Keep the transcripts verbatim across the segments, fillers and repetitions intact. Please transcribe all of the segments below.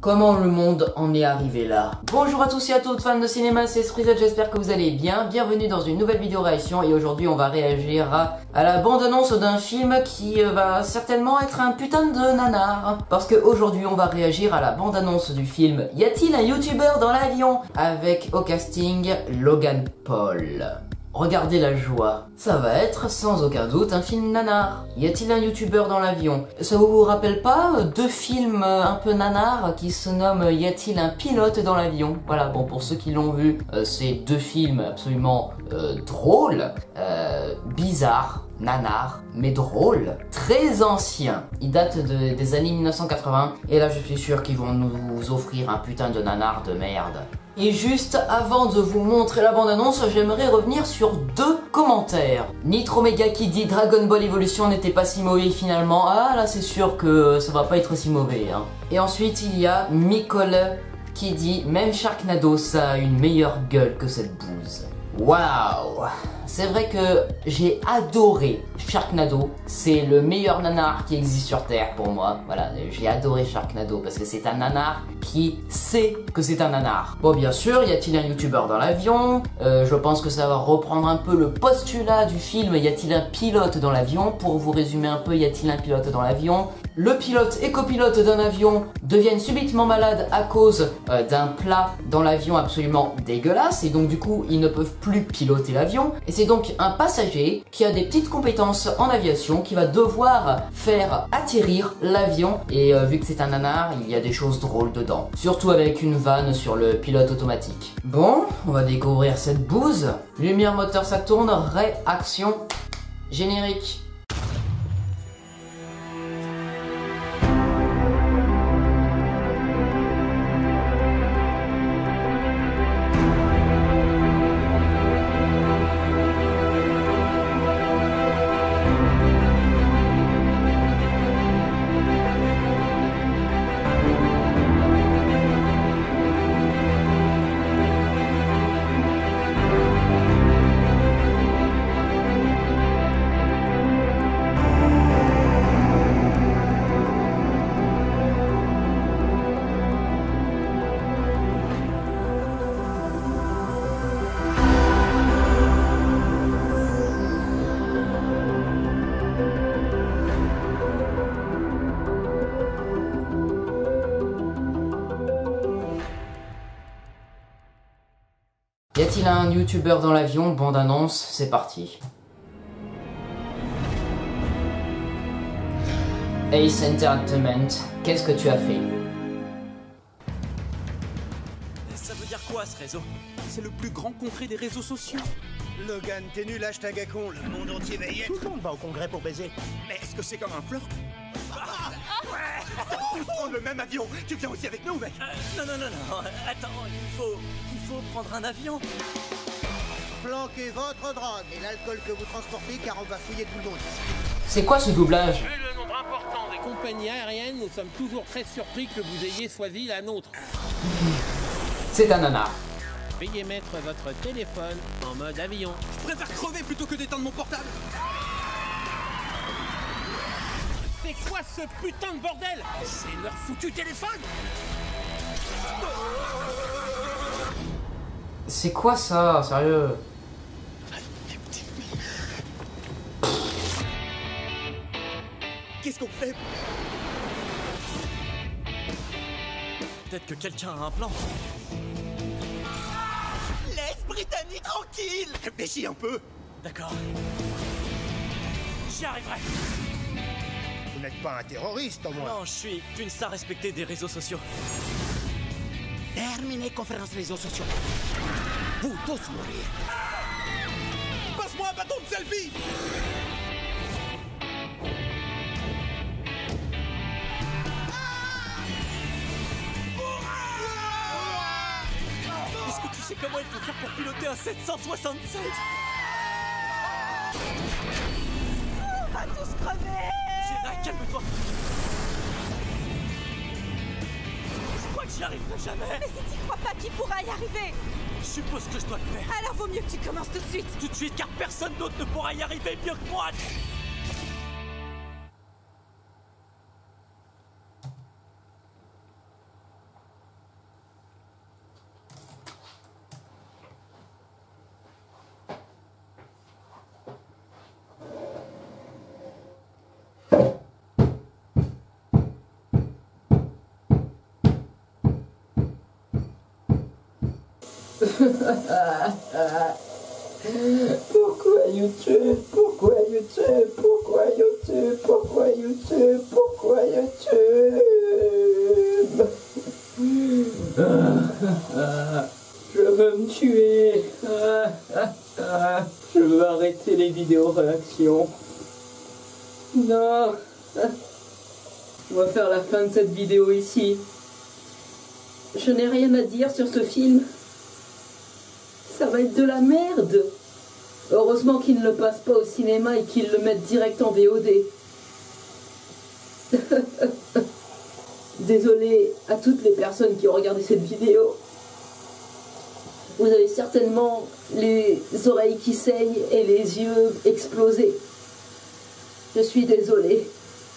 Comment le monde en est arrivé là? Bonjour à tous et à toutes fans de cinéma, c'est Spreezed, j'espère que vous allez bien. Bienvenue dans une nouvelle vidéo réaction et aujourd'hui on va réagir à, à la bande-annonce d'un film qui euh, va certainement être un putain de nanar. Parce que aujourd'hui on va réagir à la bande-annonce du film Y a-t-il un youtubeur dans l'avion? Avec au casting Logan Paul. Regardez la joie. Ça va être sans aucun doute un film nanar. Y a-t-il un youtubeur dans l'avion? Ça vous rappelle pas deux films un peu nanar qui se nomment Y a-t-il un pilote dans l'avion? Voilà, bon pour ceux qui l'ont vu, euh, c'est deux films absolument euh, drôles, euh, bizarres, nanar, mais drôles, très anciens. Ils datent de, des années mille neuf cent quatre-vingts et là je suis sûr qu'ils vont nous offrir un putain de nanar de merde. Et juste avant de vous montrer la bande-annonce, j'aimerais revenir sur deux commentaires. Nitromega qui dit Dragon Ball Evolution n'était pas si mauvais finalement. Ah là c'est sûr que ça va pas être si mauvais hein. Et ensuite il y a Micole qui dit même Sharknado ça a une meilleure gueule que cette bouse. Waouh! C'est vrai que j'ai adoré Sharknado, c'est le meilleur nanar qui existe sur Terre pour moi. Voilà, j'ai adoré Sharknado parce que c'est un nanar qui sait que c'est un nanar. Bon bien sûr, y a-t-il un youtubeur dans l'avion? euh, Je pense que ça va reprendre un peu le postulat du film Y a-t-il un pilote dans l'avion? Pour vous résumer un peu, y a-t-il un pilote dans l'avion? Le pilote et copilote d'un avion deviennent subitement malades à cause euh, d'un plat dans l'avion absolument dégueulasse et donc du coup ils ne peuvent plus piloter l'avion. Et c'est donc un passager qui a des petites compétences en aviation qui va devoir faire atterrir l'avion et euh, vu que c'est un nanar, il y a des choses drôles dedans. Surtout avec une vanne sur le pilote automatique. Bon, on va découvrir cette bouse. Lumière, moteur, ça tourne, réaction, générique. Y a-t-il un youtubeur dans l'avion? Bande annonce, c'est parti. Ace Entertainment, qu'est-ce que tu as fait? Ça veut dire quoi ce réseau? C'est le plus grand contrée des réseaux sociaux. Logan, t'es nul, hashtag à con, le monde entier va y être. Tout le monde va au congrès pour baiser. Mais est-ce que c'est comme un flirt? Ah ouais. On tous prendre le même avion. Tu viens aussi avec nous, mec? euh, Non, non, non, non. Attends, il faut... Il faut prendre un avion. Planquez votre drogue et l'alcool que vous transportez car on va fouiller tout le monde. C'est quoi ce doublage? Vu le nombre important des compagnies aériennes, nous sommes toujours très surpris que vous ayez choisi la nôtre. C'est un nanar. Veuillez mettre votre téléphone en mode avion. Je préfère crever plutôt que d'éteindre mon portable. C'est quoi ce putain de bordel? C'est leur foutu téléphone. C'est quoi ça, sérieux? Qu'est-ce qu'on fait? Peut-être que quelqu'un a un plan. Laisse Brittany tranquille! Réfléchis un peu. D'accord. J'y arriverai. Vous n'êtes pas un terroriste, au moins. Non, je suis une star respectée des réseaux sociaux. Terminez conférence réseaux sociaux. Vous tous mourir. Passe-moi un bâton de selfie! Est-ce que tu sais comment il faut faire pour piloter un sept cent soixante-sept? On va tous crever! Jenna, calme-toi! Je crois que j'y arriverai jamais! Mais si tu crois pas qu'il pourra y arriver, Je suppose que je dois le faire. alors vaut mieux que tu commences tout de suite. Tout de suite, car personne d'autre ne pourra y arriver mieux que moi. Pourquoi YouTube? Pourquoi YouTube? Pourquoi YouTube? Pourquoi YouTube? Pourquoi YouTube? Je veux me tuer. Je veux arrêter les vidéos réactions. Non. Je vais faire la fin de cette vidéo ici. Je n'ai rien à dire sur ce film. Ça va être de la merde. Heureusement qu'ils ne le passent pas au cinéma et qu'ils le mettent direct en V O D. Désolé à toutes les personnes qui ont regardé cette vidéo. Vous avez certainement les oreilles qui saignent et les yeux explosés. Je suis désolée.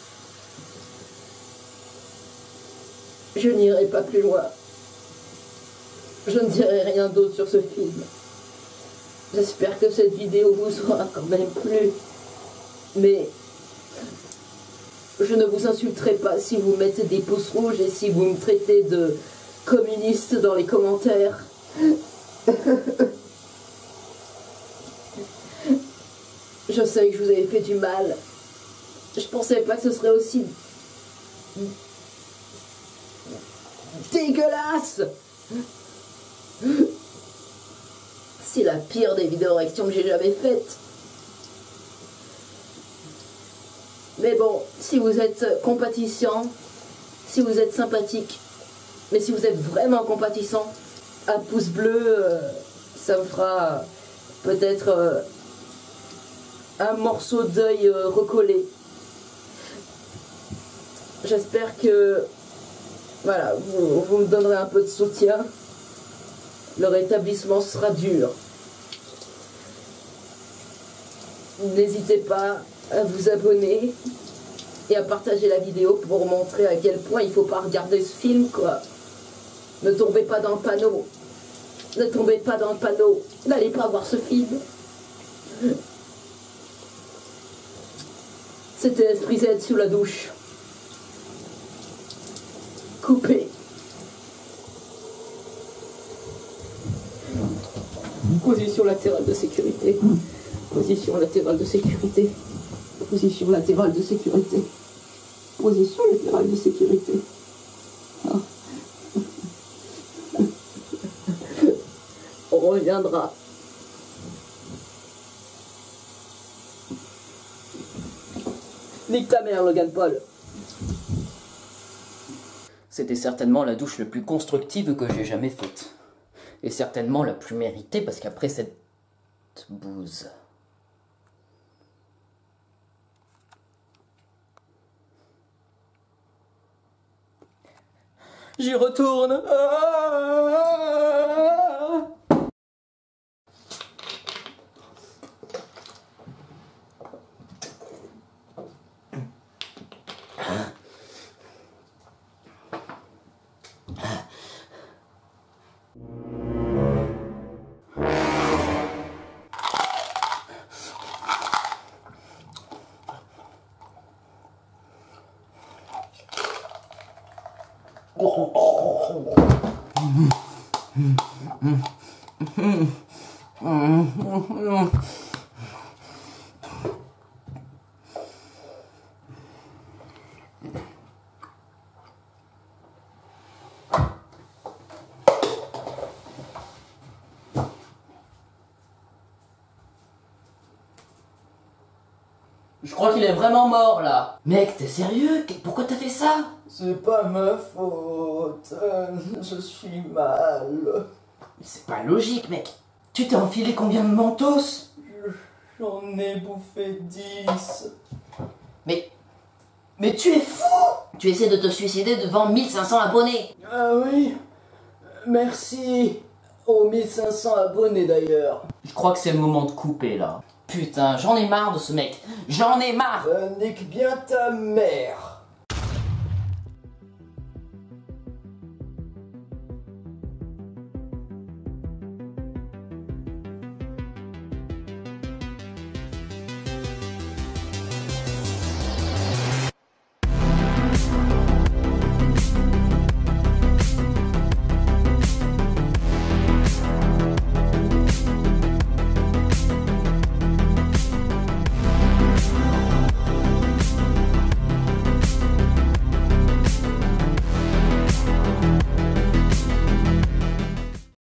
Je n'irai pas plus loin. Je ne dirai rien d'autre sur ce film. J'espère que cette vidéo vous aura quand même plu. Mais je ne vous insulterai pas si vous mettez des pouces rouges et si vous me traitez de communiste dans les commentaires. Je sais que je vous avais fait du mal. Je pensais pas que ce serait aussi dégueulasse. C'est la pire des vidéos réactions que j'ai jamais faites. Mais bon, si vous êtes compatissant, si vous êtes sympathique, mais si vous êtes vraiment compatissant, un pouce bleu, euh, ça me fera peut-être euh, un morceau d'œil euh, recollé. J'espère que voilà, vous, vous me donnerez un peu de soutien. Le rétablissement sera dur. N'hésitez pas à vous abonner et à partager la vidéo pour montrer à quel point il ne faut pas regarder ce film, quoi. Ne tombez pas dans le panneau. Ne tombez pas dans le panneau. N'allez pas voir ce film. C'était Esprit Z sous la douche. Coupé. Position latérale de sécurité. Position latérale de sécurité. Position latérale de sécurité. Position latérale de sécurité. Ah. On reviendra. Nique ta mère, Logan Paul. C'était certainement la douche la plus constructive que j'ai jamais faite. Et certainement la plus méritée, parce qu'après cette bouse... J'y retourne. Ah. Je crois qu'il est vraiment mort là. Mec, t'es sérieux? Pourquoi t'as fait ça? C'est pas ma faute. Je suis mal. Mais c'est pas logique, mec. Tu t'es enfilé combien de mentos? J'en ai bouffé dix. Mais... Mais tu es fou! Tu essaies de te suicider devant mille cinq cents abonnés. Ah oui. Merci aux mille cinq cents abonnés d'ailleurs. Je crois que c'est le moment de couper là. Putain, j'en ai marre de ce mec. J'en ai marre. Euh, nique bien ta mère.